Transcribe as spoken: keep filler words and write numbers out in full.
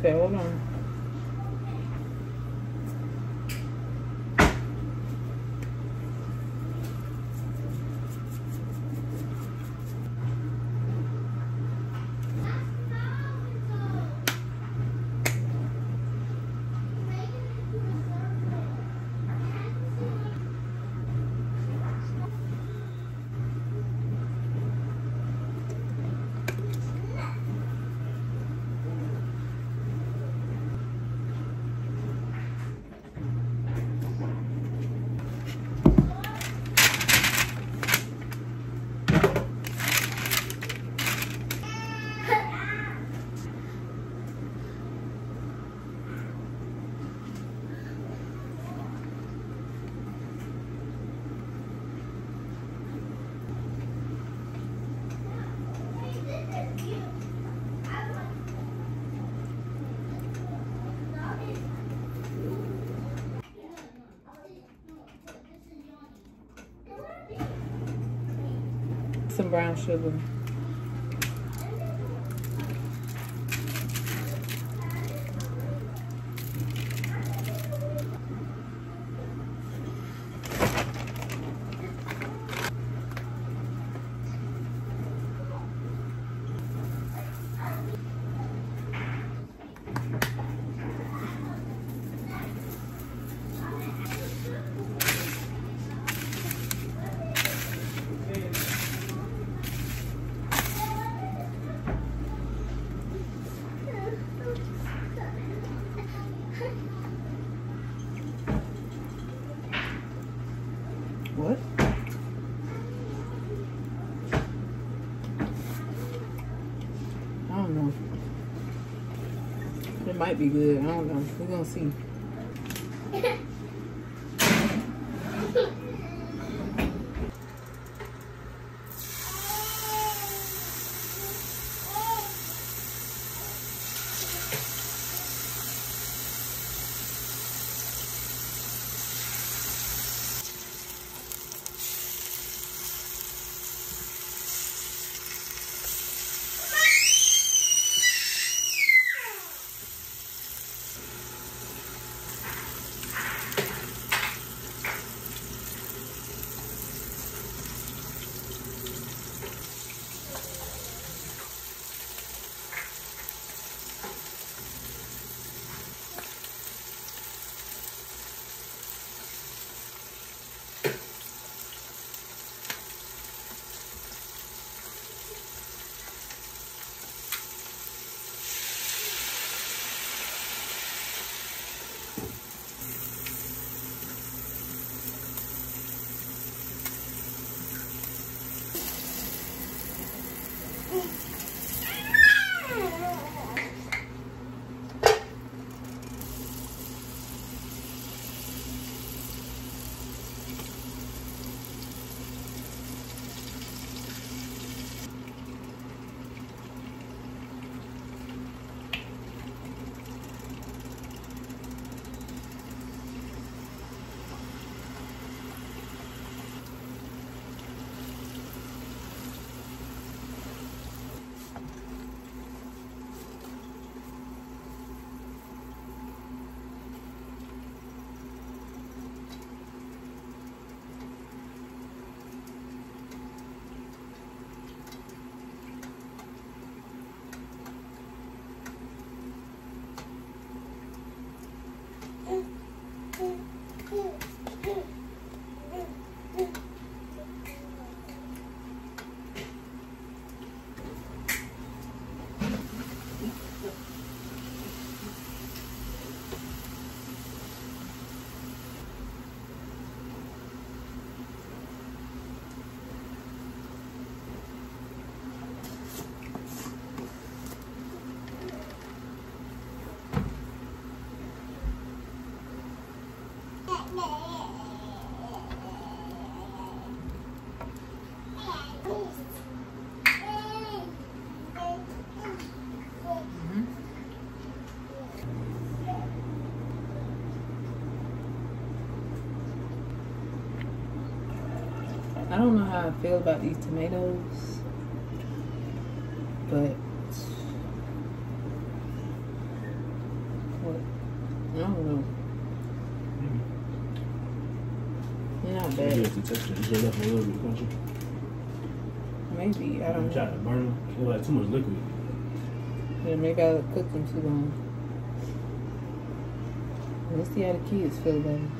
Okay, hold on. Some brown sugar. What? I don't know. It might be good. I don't know. We're gonna see. I don't know how I feel about these tomatoes, but not So you bad. have to touch it. You should have left a little bit, don't you? Maybe, I don't You try know. to burn them. It's like too much liquid. Yeah, maybe I cooked them too long. Let's see how the kids feel about it.